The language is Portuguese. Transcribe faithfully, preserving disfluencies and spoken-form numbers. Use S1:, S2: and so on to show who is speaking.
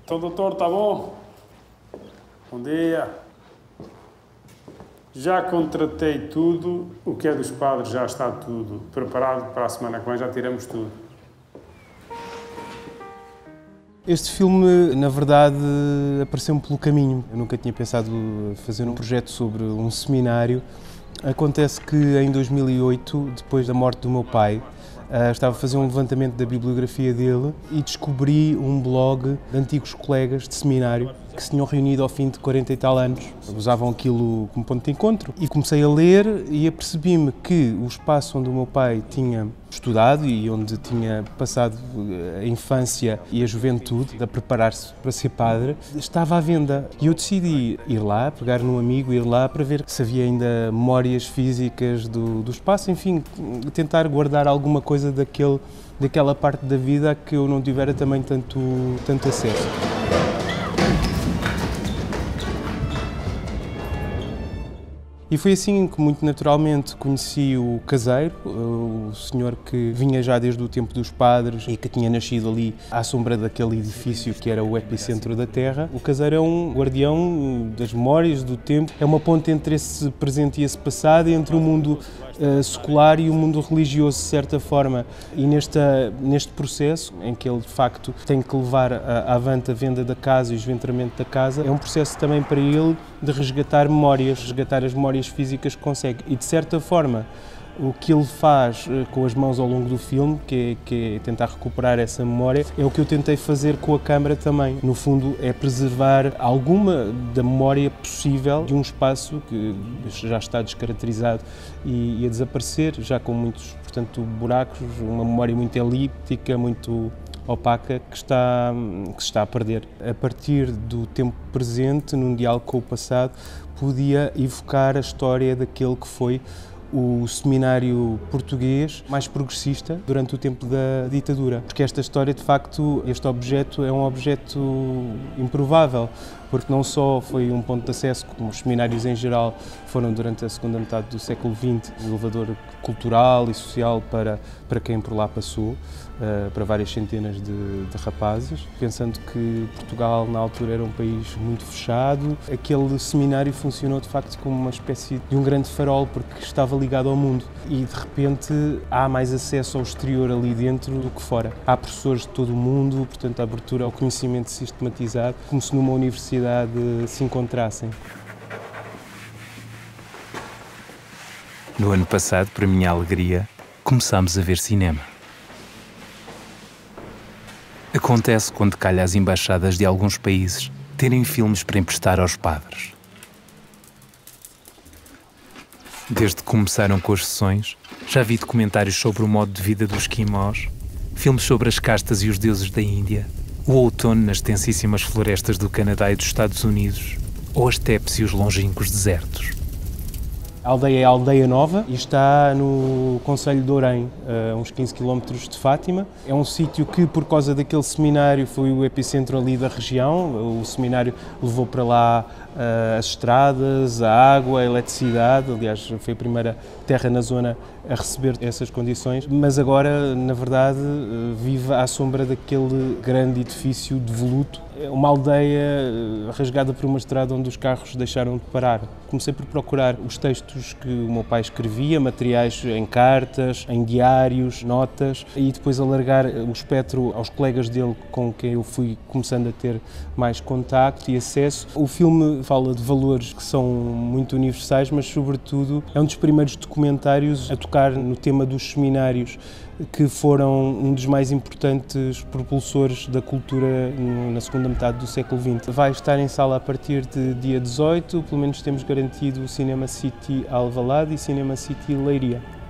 S1: Então, doutor, está bom? Bom dia. Já contratei tudo, o que é dos padres já está tudo preparado para a semana que vem, já tiramos tudo.
S2: Este filme, na verdade, apareceu-me pelo caminho. Eu nunca tinha pensado fazer um projeto sobre um seminário. Acontece que em dois mil e oito, depois da morte do meu pai, estava a fazer um levantamento da bibliografia dele e descobri um blog de antigos colegas de seminário que se tinham reunido ao fim de quarenta e tal anos. Usavam aquilo como ponto de encontro e comecei a ler e apercebi-me que o espaço onde o meu pai tinha estudado e onde tinha passado a infância e a juventude a preparar-se para ser padre, estava à venda. E eu decidi ir lá, pegar num amigo, ir lá para ver se havia ainda memórias físicas do, do espaço, enfim, tentar guardar alguma coisa daquele, daquela parte da vida a que eu não tivera também tanto, tanto acesso. E foi assim que, muito naturalmente, conheci o caseiro, o senhor que vinha já desde o tempo dos padres e que tinha nascido ali à sombra daquele edifício que era o epicentro da Terra. O caseiro é um guardião das memórias, do tempo, é uma ponte entre esse presente e esse passado, entre o mundo uh, secular e o mundo religioso, de certa forma. E nesta, neste processo, em que ele, de facto, tem que levar a, avante a venda da casa e o esventamento da casa, é um processo também para ele de resgatar memórias, resgatar as memórias físicas que consegue. E, de certa forma, o que ele faz com as mãos ao longo do filme, que é, que é tentar recuperar essa memória, é o que eu tentei fazer com a câmara também. No fundo, é preservar alguma da memória possível de um espaço que já está descaracterizado e, e a desaparecer, já com muitos, portanto, buracos, uma memória muito elíptica, muito opaca, que está, que se está a perder. A partir do tempo presente, num diálogo com o passado, podia evocar a história daquele que foi o seminário português mais progressista durante o tempo da ditadura. Porque esta história, de facto, este objeto é um objeto improvável, porque não só foi um ponto de acesso, como os seminários em geral foram durante a segunda metade do século vinte, um elevador cultural e social para, para quem por lá passou, uh, para várias centenas de, de rapazes. Pensando que Portugal, na altura, era um país muito fechado, aquele seminário funcionou, de facto, como uma espécie de um grande farol, porque estava ligado ao mundo. E, de repente, há mais acesso ao exterior ali dentro do que fora. Há professores de todo o mundo, portanto, a abertura ao conhecimento sistematizado, como se numa universidade se encontrassem.
S3: No ano passado, para minha alegria, começámos a ver cinema. Acontece quando calha às embaixadas de alguns países terem filmes para emprestar aos padres. Desde que começaram com as sessões, já vi documentários sobre o modo de vida dos esquimós, filmes sobre as castas e os deuses da Índia, o outono nas densíssimas florestas do Canadá e dos Estados Unidos, ou as estepes e os longínquos desertos.
S2: A aldeia é a Aldeia Nova e está no concelho de Orém, a uns quinze quilómetros de Fátima. É um sítio que, por causa daquele seminário, foi o epicentro ali da região. O seminário levou para lá uh, as estradas, a água, a eletricidade. Aliás, foi a primeira terra na zona a receber essas condições. Mas agora, na verdade, uh, vive à sombra daquele grande edifício devoluto. É uma aldeia uh, rasgada por uma estrada onde os carros deixaram de parar. Comecei por procurar os textos que o meu pai escrevia, materiais em cartas, em diários, notas, e depois alargar o espectro aos colegas dele com quem eu fui começando a ter mais contacto e acesso. O filme fala de valores que são muito universais, mas sobretudo é um dos primeiros documentários a tocar no tema dos seminários, que foram um dos mais importantes propulsores da cultura na segunda metade do século vinte. Vai estar em sala a partir de dia dezoito, pelo menos temos garantido o Cinema City Alvalade e Cinema City Leiria.